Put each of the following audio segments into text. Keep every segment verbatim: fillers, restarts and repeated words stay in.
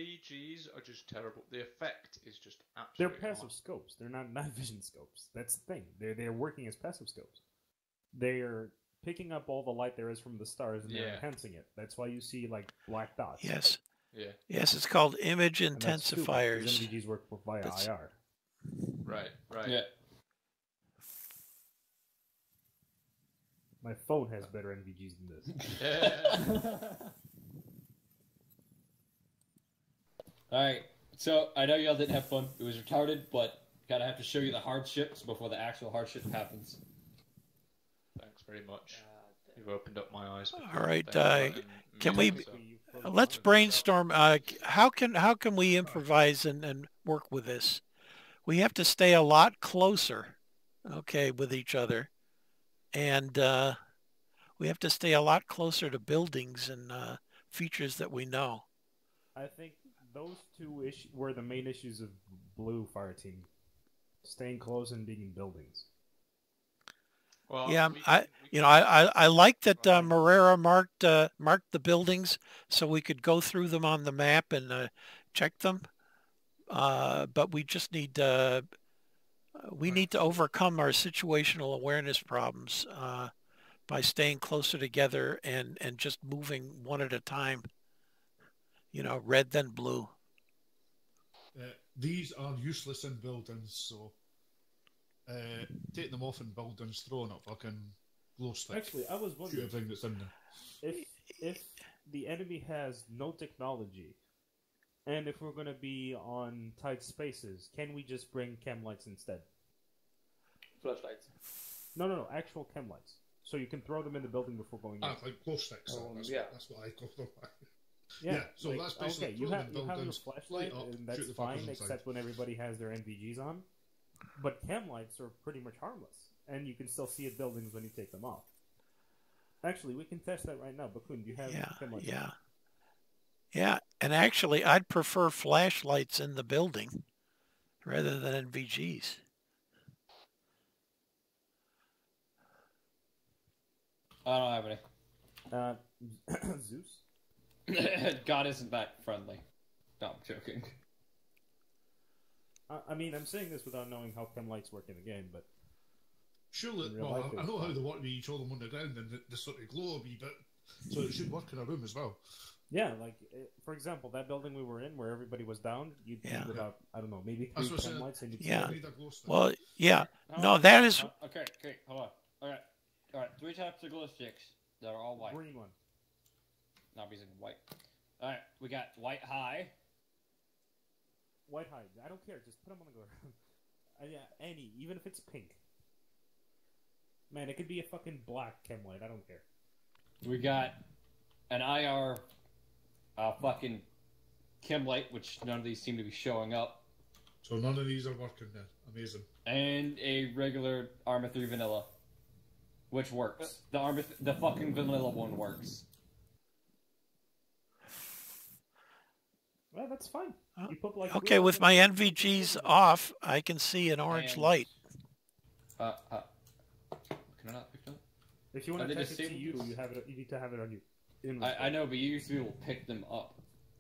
V Gs are just terrible. The effect is just They're absolutely passive scopes. They're not night vision scopes. That's the thing. They're they're working as passive scopes. They're picking up all the light there is from the stars and they're Yeah. enhancing it. That's why you see like black dots. Yes. Yeah. Yes, it's called image And that's stupid, 'cause intensifiers. N V Gs work via That's- I R. Right. Right. Yeah. My phone has better N V Gs than this. Yeah. Alright, so I know y'all didn't have fun. It was retarded, but gotta have to show you the hardships before the actual hardship happens. Thanks very much. You've opened up my eyes. All right, Thank you, uh, and can me we- also. Let's brainstorm. Uh, how can how can we improvise and, and work with this? We have to stay a lot closer, okay, with each other, and uh, we have to stay a lot closer to buildings and uh, features that we know. I think those two issues were the main issues of Blue Fire Team. Staying close and being in buildings. Well, Yeah, we I can- we you can- know I I, I like that uh, Marrera marked uh, marked the buildings so we could go through them on the map and uh, check them. Uh, but we just need uh, we need to overcome our situational awareness problems uh, by staying closer together and and just moving one at a time. You know, red then blue. Uh, these are useless in buildings, so uh, take them off in buildings, throwing up fucking glow sticks. Actually, I was Shoot wondering everything that's in there. if if the enemy has no technology, and if we're going to be on tight spaces, can we just bring chem lights instead? Flashlights. No, no, no, actual chem lights. So you can throw them in the building before going in. Ah, like glow sticks. Um, that's, yeah. what, that's what I call them. Yeah, Yeah, so like, that's basically okay. You throw have them you in have your buildings, flashlight, light up, and that's shoot the fine, fuckers inside. except when everybody has their N V Gs on. But chem lights are pretty much harmless, and you can still see at buildings when you take them off. Actually, we can test that right now. Bakun, do you have Yeah, chem lights? yeah, yeah. And actually, I'd prefer flashlights in the building rather than N V Gs. I don't have any. Uh, Zeus. God isn't that friendly. No, I'm joking. I, I mean, I'm saying this without knowing how chem lights work in the game, but Surely, In real well, life, I, I it's know how fine. they work. You throw them on the ground and they, they sort of glow a wee bit, so it should work in a room as well. yeah, like uh, for example, that building we were in where everybody was down, you'd Yeah. see about I don't know, maybe That's three what I chem said. lights, and you'd Yeah. You see need a glow stick. Well, yeah. How No, much- that is uh, okay, okay, hold on. Alright, alright, three types of glow sticks. They're all white. green one. Not using white. Alright, we got white high. White hide. I don't care. Just put them on the ground. uh, yeah, any, even if it's pink. Man, it could be a fucking black chem light. I don't care. We got an I R uh, fucking chem light, which none of these seem to be showing up, So none of these are working then. Amazing. and a regular ArmA three vanilla, which works. The ArmA, th- the fucking vanilla one works. Well, that's fine. Oh, You put like okay. With my N V Gs off, I can see an orange And- light. Uh, uh, can I not pick it up? If you Are want they to test it to disabled? you, you have it. You need to have it on you. I, I know, but you used to be able to pick them up.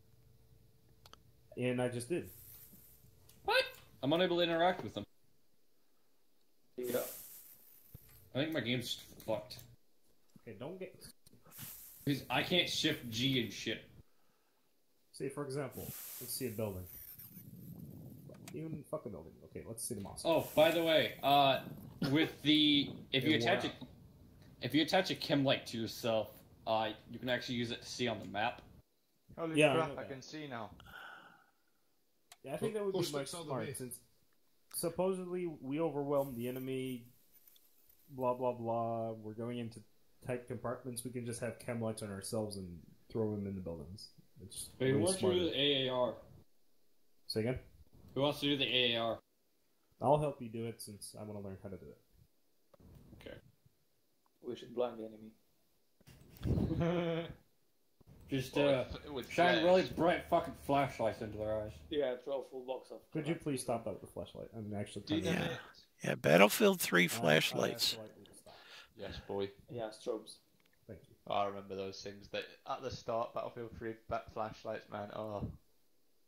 And I just did. What? I'm unable to interact with them. Yeah. I think my game's fucked. Okay, don't get. Because I can't shift G and shit. Say, for example, let's see a building. Even fuck a building. Okay, let's see the mosque. Oh, by the way, uh, with the if you It wore attach a out. if you attach a chem light to yourself, uh, you can actually use it to see on the map. Holy Yeah, I crap! know I, that. can see now. Yeah, I think that would Go be like sticks out of the smart way. since supposedly we overwhelmed the enemy. Blah blah blah. We're going into tight compartments. We can just have chem lights on ourselves and throw them in the buildings. It's But who way wants to do smarter. the A A R? Say again. Who wants to do the A A R? I'll help you do it since I want to learn how to do it. Okay. We should blind the enemy. Just Well, uh, with- with shine flares. really bright fucking flashlights into their eyes. Yeah, throw a full box of. Could you please stop that with the flashlight? I'm actually Do you trying to- know Yeah. it? Yeah, Battlefield three I- I flashlights. asked politely to stop. Yes, boy. Yeah, strobes. Thank you. Oh, I remember those things. That at the start, Battlefield three back flashlights, man. Oh,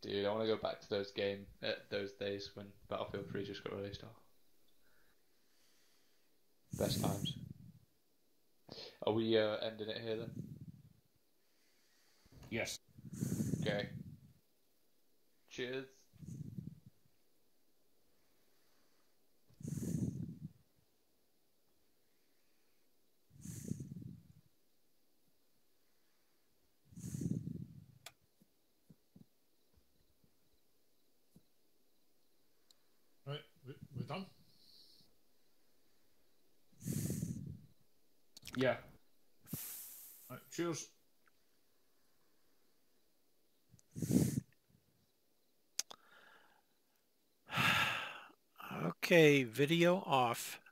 dude. I want to go back to those game, uh, those days when Battlefield three just got released. Oh. Best times. Are we uh, ending it here then? Yes. Okay. Cheers. Right, we, we done? Yeah. Right, cheers. Okay, video off.